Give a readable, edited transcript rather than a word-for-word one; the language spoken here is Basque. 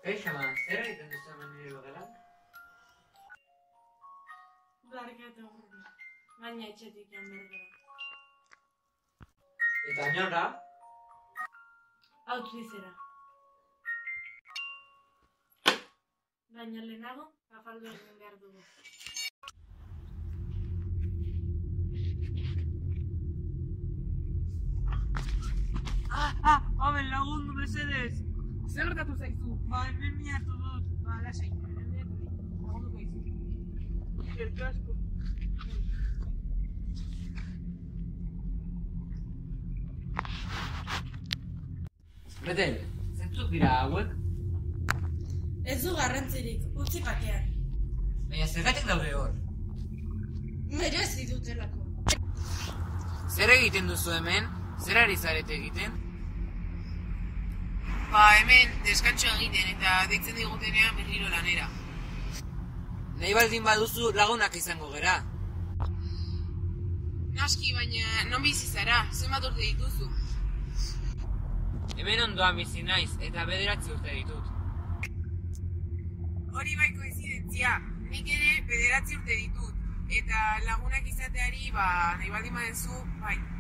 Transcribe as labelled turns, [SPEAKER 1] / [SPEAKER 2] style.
[SPEAKER 1] Kaixo, ama, zer egiten duzu hemen nire logelan?
[SPEAKER 2] Barkatu gure, baina etxetik joan bergara.
[SPEAKER 1] Eta nora?
[SPEAKER 2] Autzizera. Baina lehenago, afaldu egin behar dugu.
[SPEAKER 1] Haben lagundu mesedez!
[SPEAKER 3] Zer gertatu zaizu?
[SPEAKER 1] Hemen miatu dut.
[SPEAKER 3] Lasai, lagunduko dizu.
[SPEAKER 1] Eskerrik asko. Betel, zentzuk dira hauek?
[SPEAKER 2] Ez du garrantzirik, utzi batean.
[SPEAKER 1] Baina zergatik daude hor?
[SPEAKER 2] Merezi dutelako.
[SPEAKER 1] Zer egiten duzu hemen? Zer ari zarete egiten?
[SPEAKER 3] Hemen deskantxo egiten eta deitzen digutenean berriro lanera.
[SPEAKER 1] Nahi baldin baduzu lagunak izango gera.
[SPEAKER 3] Naski, baina non bizi zara, zenbat urte dituzu?
[SPEAKER 1] Hemen ondoan bizi naiz eta 9 urte ditut.
[SPEAKER 3] Hori bai koinzidentzia, nik ere 9 urte ditut. Eta lagunak izateari, nahi baldin baduzu, bai.